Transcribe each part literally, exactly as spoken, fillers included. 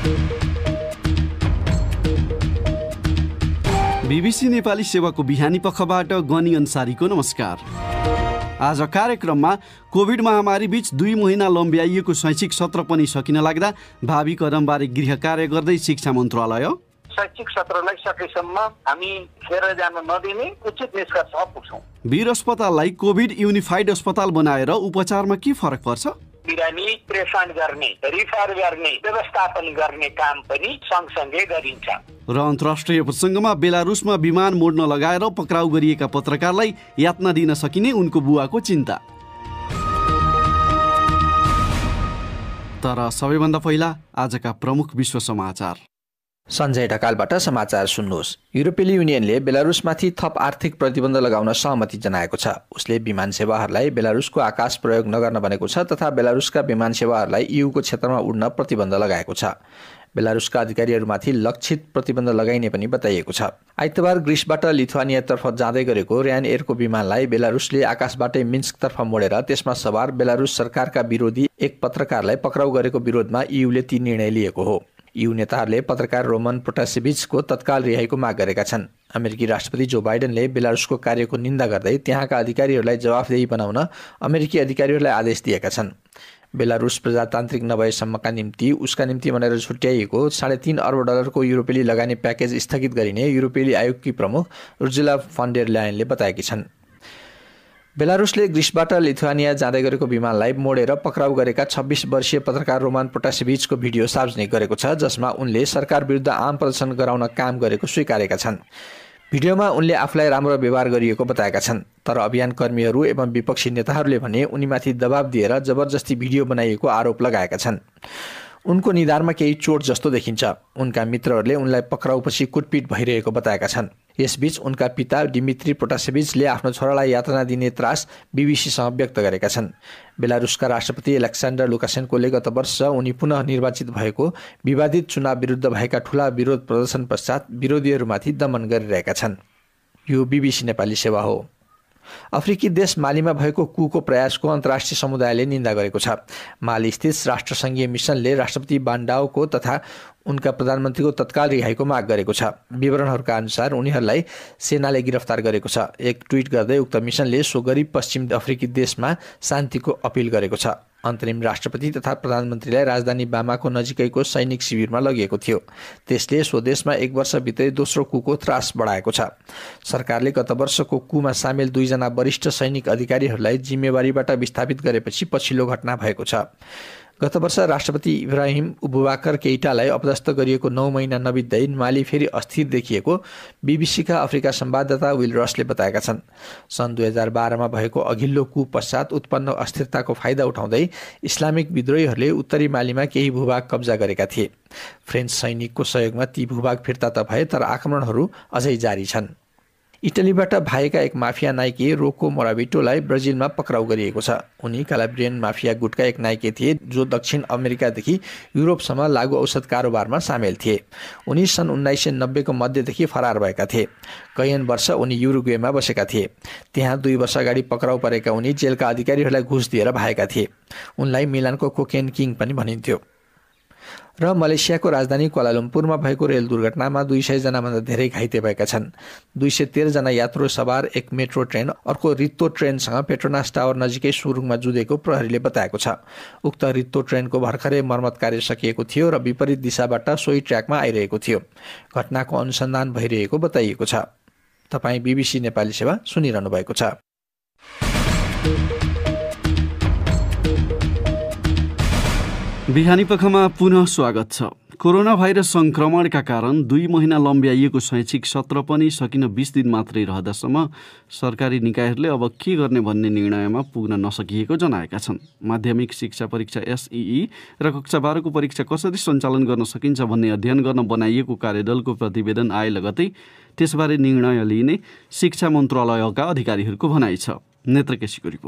BBC Nepali सेवाको बिहानी पखबाट गनी अन्सारीको नमस्कार। आज कार्यक्रममा कोभिड महामारी बीच दुई महिना लम्ब्याइएको शैक्षिक सत्र पनि सकिन लाग्दा भावी कदमबारे गृह कार्य गर्दै शिक्षा मन्त्रालय शैक्षिक सत्रलाई सकेसम्म हामी खेर जान नदिने उचित निष्कर्षमा पुग्छौँ। वीर अस्पताललाई कोभिड युनिफाइड अस्पताल बनाएर उपचारमा के फरक पर्छ? बिरामी प्रेषण गर्ने, रिफर गर्ने, व्यवस्थापन गर्ने काम पनि सँगसँगै गरिन्छ। र अन्तर्राष्ट्रिय प्रसङ्गमा बेलारुसमा विमान मोड्न लगाएर पक्राउ गरिएका पत्रकारलाई यातना दिन सकिने उनको बुवाको चिन्ता। तर सबैभन्दा पहिला आजका प्रमुख विश्व समाचार। सञ्जय ढकालबाट समाचार सुन्नुहोस्। युरोपेली युनियनले बेलारुसमाथि थप आर्थिक प्रतिबन्ध लगाउन सहमति जनाएको छ। उसले विमान सेवाहरूलाई बेलारुसको आकाश प्रयोग नगर्न भनेको छ तथा बेलारुसका विमान सेवाहरूलाई इयूको क्षेत्रमा उड्न प्रतिबन्ध लगाएको छ। बेलारुसका अधिकारीहरूमाथि लक्षित प्रतिबन्ध लगाइने पनि बताइएको छ। आइतबार ग्रिसबाट लिथुआनियातर्फ जाँदै गरेको रयान एयरको विमानलाई बेलारुसले आकाशबाटै मिन्स्कतर्फ मोडेर त्यसमा सवार बेलारुस सरकारका विरोधी एक पत्रकारलाई पक्राउ गरेको विरोधमा इयूले ती निर्णय लिएको हो। इयू नेताहरूले पत्रकार रोमन प्रोटासेभिचको तत्काल रिहाईको माग गरेका छन्। अमेरिकी राष्ट्रपति जो बाइडेनले बेलारुसको कार्यको निन्दा गर्दै त्यहाँका अधिकारीहरूलाई जवाफदेही बनाउन अमेरिकी अधिकारीहरूलाई आदेश दिएका छन्। बेलारुस प्रजातान्त्रिक नभएसम्मका निम्ति उसका निम्ति भनेर छुट्याइएको साढे तीन अर्ब डलरको युरोपेली लगानी प्याकेज स्थगित गरिने युरोपेली आयोगकी प्रमुख उर्जुला फन डेर लायनले बताएकी छन्। बेलारुसले ग्रिसबाट लिथुआनिया जाँदै गरेको विमानलाई मोडेर पक्राउ गरेका छब्बिस वर्षीय पत्रकार रोमान प्रोटासेभिचको भिडियो सार्वजनिक गरेको छ, जसमा उनले सरकार विरुद्ध आम प्रदर्शन गराउन काम गरेको स्वीकारेका छन्। भिडियोमा उनले आफूलाई राम्रो व्यवहार गरिएको बताएका छन्, तर अभियान कर्मीहरू एवं विपक्षी नेताहरूले भने उनीमाथि दबाब दिएर जबरजस्ती भिडियो बनाइएको आरोप लगाएका छन्। उनको निधारमा केही चोट जस्तो देखिन्छ। उनका मित्रहरूले उनलाई पक्राउपछि कुटपिट भइरहेको बताएका छन्। यसबीच उनका पिता डिमित्री प्रोटासेभिचले आफ्नो छोरालाई यातना दिने त्रास बीबीसीसँग व्यक्त गरेका छन्। बेलारुसका राष्ट्रपति एलेक्सान्डर लुकासेन्कोले गत वर्ष उनी पुनः निर्वाचित भएको विवादित चुनाव विरुद्ध भएका ठूला विरोध प्रदर्शन पश्चात विरोधीहरूमाथि दमन गरिरहेका छन्। यो बीबीसी नेपाली सेवा हो। अफ्रिकी देश मालीमा भएको कुको प्रयासको अन्तर्राष्ट्रिय समुदायले निन्दा गरेको छ। माली स्थित राष्ट्रसङ्घीय मिसनले राष्ट्रपति बान्डाओको तथा उनका प्रधानमन्त्रीको तत्काल रिहाईको माग गरेको छ। विवरणहरूका अनुसार उनीहरूलाई सेनाले गिरफ्तार गरेको छ। एक ट्विट गर्दै उक्त मिसनले सो गरीब पश्चिम अफ्रिकी देशमा शान्तिको अपिल गरेको छ। अन्तरिम राष्ट्रपति तथा प्रधानमन्त्रीलाई राजधानी बामाको नजिकैको सैनिक शिविरमा लगिएको थियो। त्यसले सो देशमा एक वर्षभित्रै दोस्रो कुको त्रास बढाएको छ। सरकारले गत वर्षको कुमा सामेल दुईजना वरिष्ठ सैनिक अधिकारीहरूलाई जिम्मेवारीबाट विस्थापित गरेपछि पछिल्लो घटना भएको छ। गत वर्ष राष्ट्रपति इब्राहिम बुबाकर केइटालाई अपदस्थ गरिएको नौ महिना नबित्दै माली फेरि अस्थिर देखिएको बीबीसीका अफ्रिका संवाददाता विल रसले बताएका छन्। सन् दुई हजार बाह्रमा भएको अघिल्लो कु पश्चात उत्पन्न अस्थिरताको फाइदा उठाउँदै इस्लामिक विद्रोहीहरूले उत्तरी मालीमा केही भूभाग कब्जा गरेका थिए। फ्रेन्च सैनिकको सहयोगमा ती भूभाग फिर्ता त भए, तर आक्रमणहरू अझै जारी छन्। इटलीबाट भागेका एक माफिया नाइके रोको मोराबिटोलाई ब्राजिलमा पक्राउ गरिएको छ। उनी क्यालाब्रियन माफिया गुटका एक नाइके थिए जो दक्षिण अमेरिकादेखि युरोपसम्म लागु औषध कारोबारमा सामेल थिए। उनी सन् उन्नाइस सय नब्बेको मध्यदेखि फरार भएका थिए। कैयन वर्ष उनी युरुग्वेमा बसेका थिए। त्यहाँ दुई वर्ष अगाडि पक्राउ परेका उनी जेलका अधिकारीहरूलाई घुस दिएर भागेका थिए। उनलाई मिलानको कोकेन किङ पनि भनिन्थ्यो। र मलेसियाको राजधानी क्वालालम्पुरमा भएको रेल दुर्घटनामा दुई सय जनाभन्दा धेरै घाइते भएका छन्। दुई सय तेह्र जना यात्रु सवार एक मेट्रो ट्रेन अर्को रित्तो ट्रेनसँग पेट्रोनास टावर नजिकै सुरुङमा जुधेको प्रहरीले बताएको छ। उक्त रित्तो ट्रेनको भर्खरै मर्मत कार्य सकिएको थियो र विपरीत दिशाबाट सोही ट्र्याकमा आइरहेको थियो। घटनाको अनुसन्धान भइरहेको बताइएको छ। तपाईँ बीबीसी नेपाली सेवा सुनिरहनु भएको छ। बिहानी पखमा पुनः स्वागत छ। कोरोना भाइरस संक्रमणका कारण दुई महिना लम्ब्याइएको शैक्षिक सत्र पनि सकिन बीस दिन मात्रै रहँदासम्म सरकारी निकायहरूले अब के गर्ने भन्ने निर्णयमा पुग्न नसकिएको जनाएका छन्। माध्यमिक शिक्षा परीक्षा एसईई र कक्षा बाह्रको परीक्षा कसरी सञ्चालन गर्न सकिन्छ भन्ने अध्ययन गर्न बनाइएको कार्यदलको प्रतिवेदन आए लगतै त्यसबारे निर्णय लिने शिक्षा मन्त्रालयका अधिकारीहरूको भनाइ छ। नेत्रकेशीको रिपोर्ट।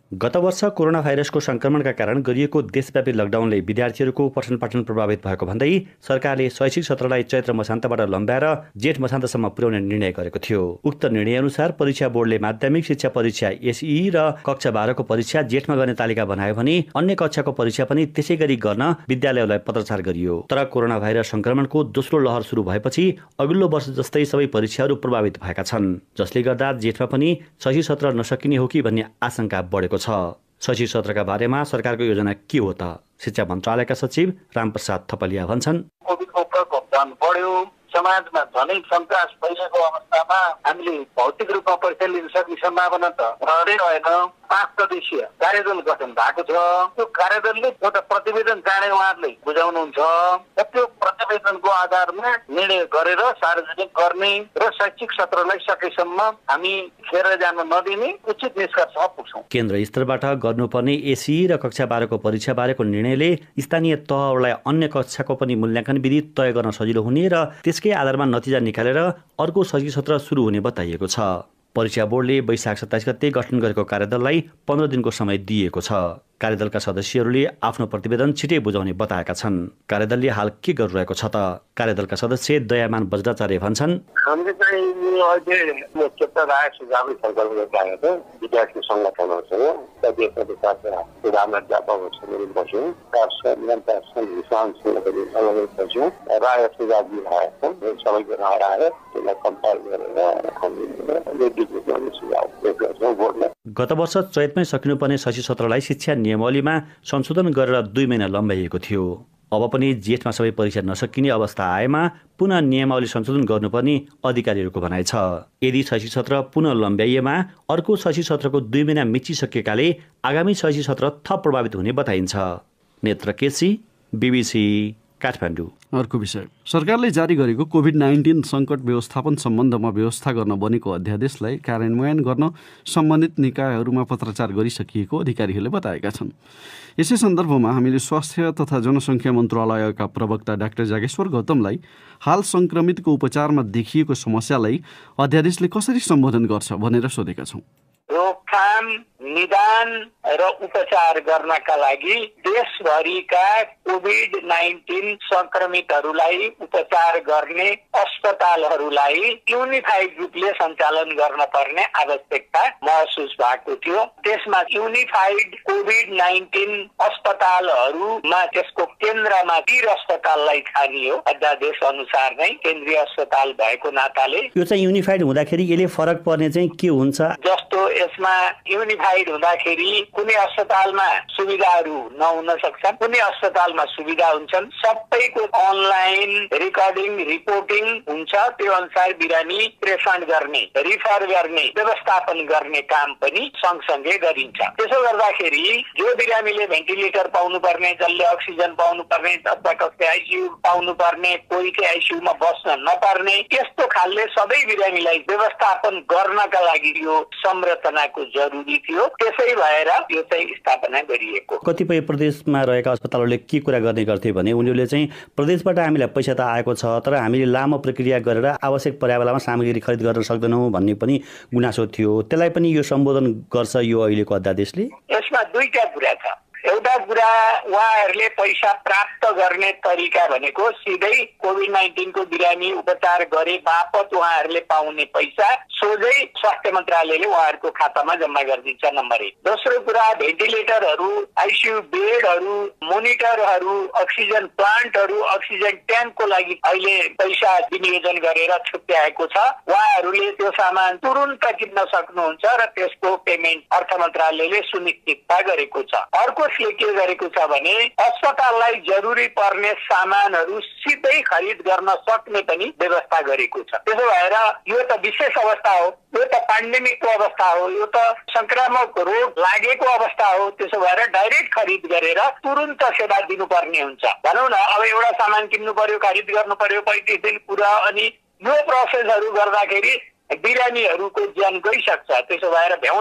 गत वर्ष कोरोना भाइरसको संक्रमणका कारण गरिएको देशव्यापी लकडाउनले विद्यार्थीहरूको पठन पाठन प्रभावित भएको भन्दै सरकारले शैक्षिक सत्रलाई चैत्र मसान्तबाट लम्ब्याएर जेठ मसान्तसम्म पुर्याउने निर्णय गरेको थियो। उक्त निर्णय अनुसार परीक्षा बोर्डले माध्यमिक शिक्षा परीक्षा एसई र कक्षा बाह्रको परीक्षा जेठमा गर्ने तालिका बनायो भने अन्य कक्षाको परीक्षा पनि त्यसै गरी गर्न विद्यालयलाई पत्राचार गरियो। तर कोरोना भाइरस संक्रमणको दोस्रो लहर सुरु भएपछि अघिल्लो वर्ष जस्तै सबै परीक्षाहरू प्रभावित भएका छन्, जसले गर्दा जेठमा पनि शैक्षिक सत्र नसकिने हो कि भन्ने आशंका बढेको छ। शैक्षिक सत्रका बारेमा सरकारको योजना के हो त? शिक्षा मन्त्रालयका सचिव रामप्रसाद थपलिया भन्छन्, कोभिडको प्रकोप झन् बढ्यो, समाजमा झनै सन्तास फैलिएको अवस्थामा हामीले भौतिक रूपमा परीक्षा लिन सक्ने सम्भावना त रहँदै रहेन। पाँच सदस्यीय कार्यदल गठन भएको छ। त्यो कार्यदलले एउटा प्रतिवेदन चाँडै उहाँहरूले बुझाउनुहुन्छ र त्यो प्रतिवेदनको आधारमा निर्णय गरेर सार्वजनिक गर्ने र शैक्षिक सत्रलाई सकेसम्म हामी खेर जान नदिने उचित निष्कर्षमा पुग्छौँ। केन्द्र स्तरबाट गर्नुपर्ने एसई र कक्षा बाह्रको परीक्षा बारेको निर्णयले स्थानीय तहहरूलाई अन्य कक्षाको पनि मूल्याङ्कन विधि तय गर्न सजिलो हुने र त्यसकै आधारमा नतिजा निकालेर अर्को शैक्षिक सत्र सुरु हुने बताइएको छ। परीक्षा बोर्डले वैशाख सत्ताइस गते गठन गरेको कार्यदललाई पन्ध्र दिनको समय दिएको छ। कार्यदलका सदस्यहरूले आफ्नो प्रतिवेदन छिटै बुझाउने बताएका छन्। कार्यदलले हाल के गरिरहेको छ त? कार्यदलका सदस्य दयामान बज्राचार्य भन्छन्, हामीले चाहिँ अहिले चेप्टर आएको सुझावै छलफल गरिरहेको छ। विद्यार्थी सङ्गठनहरूसँग देशको साथै सुधारमा व्यापकसँग बस्यौँ, निरन्तर विश्वाससँग पनि अलगै बस्यौँ, राय सुझाव दिइरहेको छौँ। सबैको राय आएर त्यसलाई कम्पाइल गरेर हामी सुझाव दिएका बोर्डलाई। गत वर्ष चैतमै सकिनुपर्ने शैक्षिक सत्रलाई शिक्षा नियमावलीमा संशोधन गरेर दुई महिना लम्ब्याइएको थियो। अब पनि जेठमा सबै परीक्षा नसकिने अवस्था आएमा पुनः नियमावली संशोधन गर्नुपर्ने अधिकारीहरूको भनाइ छ। यदि शैक्षिक सत्र पुनः लम्ब्याइएमा अर्को शैक्षिक सत्रको दुई महिना मिचिसकेकाले आगामी शैक्षिक सत्र थप प्रभावित हुने बताइन्छ। नेत्र केसी, बीबीसी काठमाडौँ। अर्को विषय, सरकारले जारी गरेको कोभिड नाइन्टिन सङ्कट व्यवस्थापन सम्बन्धमा व्यवस्था गर्न बनेको अध्यादेशलाई कार्यान्वयन गर्न सम्बन्धित निकायहरूमा पत्राचार गरिसकिएको अधिकारीहरूले बताएका छन्। यसै सन्दर्भमा हामीले स्वास्थ्य तथा जनसङ्ख्या मन्त्रालयका प्रवक्ता डाक्टर जागेश्वर गौतमलाई हाल सङ्क्रमितको उपचारमा देखिएको समस्यालाई अध्यादेशले कसरी सम्बोधन गर्छ भनेर सोधेका छौँ। रोकथाम, निदान र उपचार गर्नका लागि देशभरिका कोभिड नाइन्टिन संक्रमितहरूलाई उपचार गर्ने अस्पतालहरूलाई युनिफाइड रूपले सञ्चालन गर्न पर्ने आवश्यकता महसुस भएको थियो। त्यसमा युनिफाइड कोभिड नाइन्टिन अस्पतालहरूमा त्यसको केन्द्रमा वीर अस्पताललाई छानियो। अध्यादेश अनुसार नै केन्द्रीय अस्पताल भएको नाताले यो चाहिँ युनिफाइड हुँदाखेरि यसले फरक पर्ने चाहिँ के हुन्छ? जस्तो यसमा युनिफाइड हुँदाखेरि कुनै अस्पतालमा सुविधाहरू नहुन सक्छन्, कुनै अस्पतालमा सुविधा हुन्छन्। सबैको अनलाइन रेकर्डिङ रिपोर्टिङ हुन्छ। त्यो अनुसार बिरामी प्रेषण गर्ने, रिफर गर्ने, व्यवस्थापन गर्ने काम पनि सँगसँगै गरिन्छ। त्यसो गर्दाखेरि जो बिरामीले भेन्टिलेटर पाउनु पर्ने, जसले अक्सिजन पाउनु पर्ने, अथवा कसले आइसियु पाउनु पर्ने, कोही चाहिँ आइसियुमा बस्न नपर्ने, त्यस्तो खालले सबै बिरामीलाई व्यवस्थापन गर्नका लागि यो संरचनाको जरुरी थियो। त्यसै भएर यो चाहिँ स्थापना गरिएको। कतिपय प्रदेशमा रहेका अस्पतालहरूले के कुरा गर्ने गर्थे भने उनीहरूले चाहिँ प्रदेशबाट हामीलाई पैसा त आएको छ, तर हामीले लामो प्रक्रिया गरेर आवश्यक पर्या बेलामा सामग्री खरिद गर्न सक्दैनौँ भन्ने पनि गुनासो थियो। त्यसलाई पनि यो सम्बोधन गर्छ यो अहिलेको अध्यादेशले? यसमा दुईटा कुरा छ। एउटा कुरा, उहाँहरूले पैसा प्राप्त गर्ने तरिका भनेको सिधै कोभिड नाइन्टिनको बिरामी उपचार गरे बापत उहाँहरूले पाउने पैसा सोझै स्वास्थ्य मन्त्रालयले उहाँहरूको खातामा जम्मा गरिदिन्छ, नम्बर एक। दोस्रो कुरा, भेन्टिलेटरहरू, आइसियु बेडहरू, मोनिटरहरू, अक्सिजन प्लान्टहरू, अक्सिजन ट्याङ्कको लागि अहिले पैसा विनियोजन गरेर छुट्याएको छ। उहाँहरूले त्यो सामान तुरुन्त किन्न सक्नुहुन्छ र त्यसको पेमेन्ट अर्थ मन्त्रालयले सुनिश्चितता गरेको छ। अर्को के गरेको छ भने अस्पताललाई जरुरी पर्ने सामानहरू सिधै खरिद गर्न सक्ने पनि व्यवस्था गरेको छ। त्यसो भएर यो त विशेष अवस्था हो, यो त पेन्डेमिकको अवस्था हो, यो त संक्रामक रोग लागेको अवस्था हो। त्यसो भएर डाइरेक्ट खरिद गरेर तुरुन्त सेवा दिनुपर्ने हुन्छ। भनौँ न, अब एउटा सामान किन्नु पर्यो, खरिद गर्नु पर्यो, पैँतिस दिन पुरा, अनि यो प्रोसेसहरू गर्दाखेरि बिरामीहरूको ज्यान गइसक्छ। त्यसो भएर भ्याउँदैन।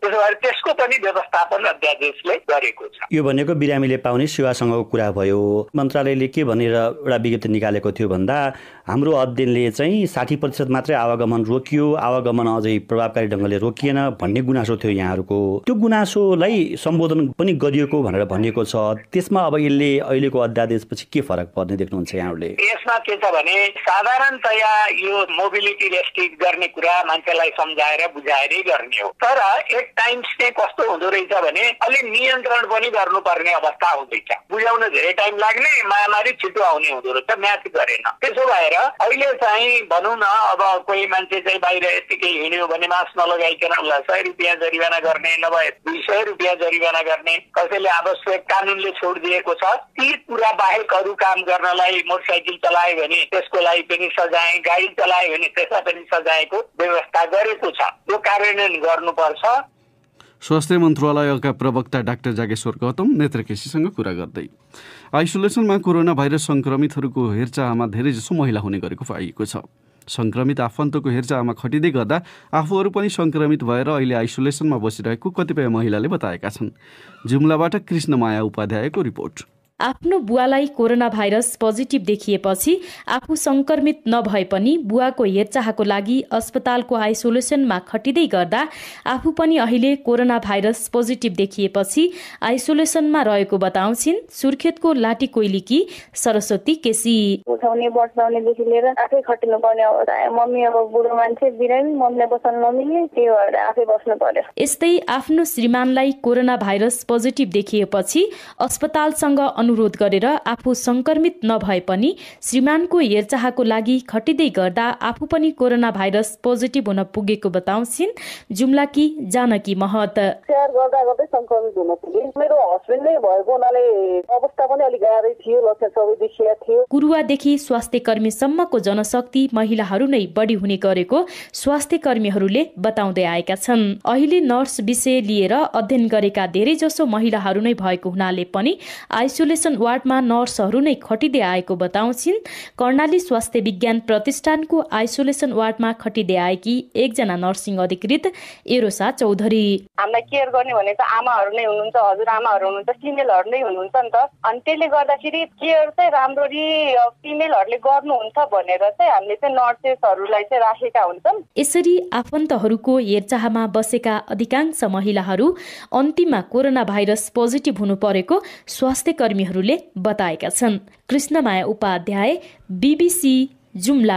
त्यसो भएर त्यसको पनि व्यवस्थापन अध्यादेशले गरेको छ। यो भनेको बिरामीले पाउने सेवासँगको कुरा भयो। मन्त्रालयले के भनेर एउटा विज्ञप्ति निकालेको थियो भन्दा हाम्रो अध्ययनले चाहिँ साठी प्रतिशत मात्रै आवागमन रोकियो, आवागमन अझै प्रभावकारी ढङ्गले रोकिएन भन्ने गुनासो थियो यहाँहरूको। त्यो गुनासोलाई सम्बोधन पनि गरिएको भनेर भनिएको छ। त्यसमा अब यसले अहिलेको अध्यादेशपछि के फरक पर्ने देख्नुहुन्छ यहाँहरूले? यसमा के छ भने साधारणतया यो मोबिलिटी रेस्ट्रिक्ट गर्ने कुरा मान्छेलाई सम्झाएर बुझाएरै गर्ने हो। तर एक टाइम्स चाहिँ कस्तो हुँदो रहेछ भने अलिक नियन्त्रण पनि गर्नुपर्ने अवस्था हुँदैछ। बुझाउन धेरै टाइम लाग्ने, महामारी छिटो आउने हुँदो रहेछ, म्याच गरेन। त्यसो भएर अहिले चाहिँ भनौँ न अब कोही मान्छे चाहिँ बाहिर यतिकै हिँड्यो भने मास्क नलगाइकन उसलाई सय रुपियाँ जरिवाना गर्ने, नभए दुई सय रुपियाँ जरिवाना गर्ने, कसैले आवश्यक कानुनले छोड दिएको छ। ती कुरा बाहेक अरू काम गर्नलाई मोटरसाइकल चलायो भने त्यसको लागि पनि सजाय, गाडी चलायो भने त्यसलाई पनि सजायको व्यवस्था गरेको छ। यो कार्यान्वयन गर्नुपर्छ। स्वास्थ्य मन्त्रालयका प्रवक्ता डाक्टर जागेश्वर गौतम नेत्रकेसीसँग कुरा गर्दै आइसोलेसनमा कोरोना भाइरस संक्रमितहरूको हेरचाहमा धेरैजसो महिला हुने गरेको पाइएको छ। संक्रमित आफन्तको हेरचाहमा खटिँदै गर्दा आफूहरू पनि संक्रमित भएर अहिले आइसोलेसनमा बसिरहेको कतिपय महिलाले बताएका छन्। जुम्लाबाट कृष्णमाया उपाध्यायको रिपोर्ट। आफ्नो बुवालाई कोरोना भाइरस पोजिटिभ देखिएपछि आफू संक्रमित नभए पनि बुवाको हेरचाहको लागि अस्पतालको आइसोलेसनमा खटिँदै गर्दा आफू पनि अहिले कोरोना भाइरस पोजिटिभ देखिएपछि आइसोलेसनमा रहेको बताउँछिन् सुर्खेतको लाटी कोइलीकी सरस्वती केसी। उठाउने बसाउनेदेखि लिएर आफै खटिनु पर्ने अवस्था। मम्मी अब बुढो मान्छे बिरामी, मम्मीलाई बसाउन नमिल्ने, त्यो भएर आफै बस्नु पर्यो। यस्तै आफ्नो श्रीमानलाई कोरोना भाइरस पोजिटिभ देखिएपछि अस्पतालसँग अनुरोध गरेर आफू संक्रमित नभए पनि श्रीमानको हेरचाहको लागि खटिँदै गर्दा आफू पनि कोरोना भाइरस पोजिटिभ हुन पुगेको बताउँछिन् जुम्लाकी जानकी महत। स्याहार गर्दा गर्दै संक्रमित हुन पुगे। मेरो हस्बेन्ड नै भएको हुनाले अवस्था पनि अलिक गाह्रै थियो, लक्षण सबै देखिया थियो। कुरुवादेखि स्वास्थ्य कर्मीसम्मको जनशक्ति महिलाहरू नै बढी हुने गरेको स्वास्थ्य कर्मीहरूले बताउँदै आएका छन्। अहिले नर्स विषय लिएर अध्ययन गरेका धेरै जसो महिलाहरू नै भएको हुनाले पनि आइसोलेसन वार्डमा नर्सहरू नै खटिँदै आएको बताउँछिन् कर्णाली स्वास्थ्य विज्ञान प्रतिष्ठानको आइसोलेसन वार्डमा खटिँदै आएकी एकजना नर्सिङ अधिकृत एरोसा चौधरी। हामीलाई केयर गर्ने भनेको आमाहरू नै हुनुहुन्छ, हजुरआमाहरू हुनुहुन्छ, फिमेलहरू नै हुनुहुन्छ नि त। अनि त्यसले गर्दाखेरि केयर चाहिँ राम्ररी फिमेलहरूले गर्नुहुन्छ भनेर चाहिँ हामीले चाहिँ नर्सेसहरूलाई चाहिँ राखेका हुन्छन्। यसरी आफन्तहरूको हेरचाहमा बसेका अधिकांश महिलाहरू अन्तिममा कोरोना भाइरस पोजिटिभ हुनु परेको स्वास्थ्य कर्मीहरूले बताएका छन्। कृष्णमाया उपाध्याय, बीबीसी जुम्ला।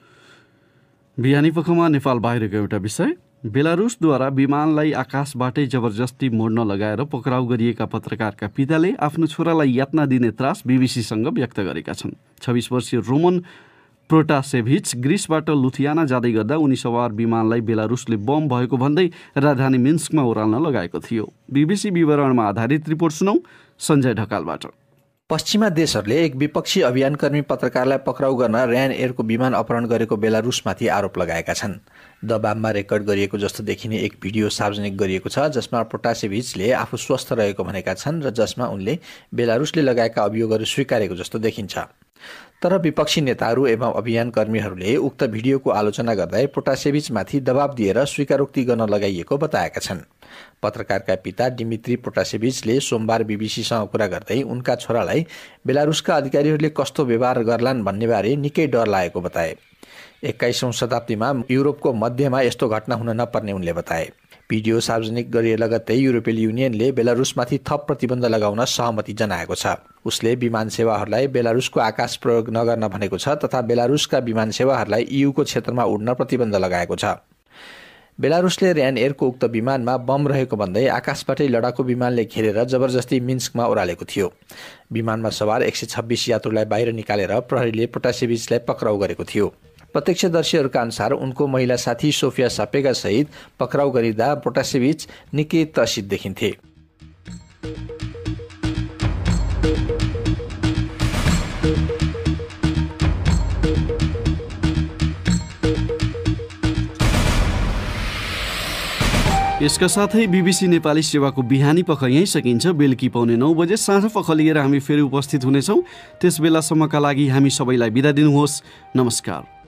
बिहानी पखमा नेपाल बाहिरको एउटा विषय। बेलारुसद्वारा विमानलाई आकाशबाटै जबरजस्ती मोड्न लगाएर पक्राउ गरिएका पत्रकारका पिताले आफ्नो छोरालाई यातना दिने त्रास बीबीसीसँग व्यक्त गरेका छन्। छब्बिस वर्षीय रोमन प्रोटासेभिच ग्रिसबाट लुथियाना जाँदै गर्दा उनी सवार विमानलाई बेलारुसले बम भएको भन्दै राजधानी मिन्स्कमा ओह्राल्न लगाएको थियो। बीबीसी विवरणमा आधारित रिपोर्ट सुनौ सञ्जय ढकालबाट। पश्चिमा देशहरूले एक विपक्षी अभियानकर्मी पत्रकारलाई पक्राउ गर्न र्यान एयरको विमान अपहरण गरेको बेलारुसमाथि आरोप लगाएका छन्। दबाबमा रेकर्ड गरिएको जस्तो देखिने एक भिडियो सार्वजनिक गरिएको छ जसमा प्रोटासेभिचले आफू स्वस्थ रहेको भनेका छन् र जसमा उनले बेलारुसले लगाएका अभियोगहरू स्वीकारेको जस्तो देखिन्छ। तर विपक्षी नेताहरू एवं अभियानकर्मीहरूले उक्त भिडियोको आलोचना गर्दै प्रोटासेभिचमाथि दबाब दिएर स्वीकारोक्ति गर्न लगाइएको बताएका छन्। पत्रकारका पिता डिमित्री प्रोटासेभिचले सोमबार बीबीसीसँग कुरा गर्दै उनका छोरालाई बेलारुसका अधिकारीहरूले कस्तो व्यवहार गर्लान् भन्नेबारे निकै डर लागेको बताए। एक्काइसौँ शताब्दीमा युरोपको मध्यमा यस्तो घटना हुन नपर्ने उनले बताए। भिडियो सार्वजनिक गरिए लगत्तै युरोपेली युनियनले बेलारुसमाथि थप प्रतिबन्ध लगाउन सहमति जनाएको छ। उसले विमान सेवाहरूलाई बेलारुसको आकाश प्रयोग नगर्न भनेको छ तथा बेलारुसका विमान सेवाहरूलाई ईयूको क्षेत्रमा उड्न प्रतिबन्ध लगाएको छ। बेलारुसले र्यान एयरको उक्त विमानमा बम रहेको भन्दै आकाशबाटै लडाकु विमानले घेरेर जबरजस्ती मिन्स्कमा ओह्रालेको थियो। विमानमा सवार एक सय छब्बिस यात्रुलाई बाहिर निकालेर प्रहरीले प्रोटासेभिचलाई पक्राउ गरेको थियो। प्रत्यक्षदर्शीहरूका अनुसार उनको महिला साथी सोफिया सापेगा सहित पक्राउ गरिँदा प्रोटासेभिच निकै त्रसित देखिन्थे। यसका साथै बीबीसी नेपाली सेवाको बिहानी पख यहीँ सकिन्छ। बेलुकी पाउने नौ बजे साँझ पख लिएर हामी फेरि उपस्थित हुनेछौँ। त्यस बेलासम्मका लागि हामी सबैलाई बिदा दिनुहोस्। नमस्कार।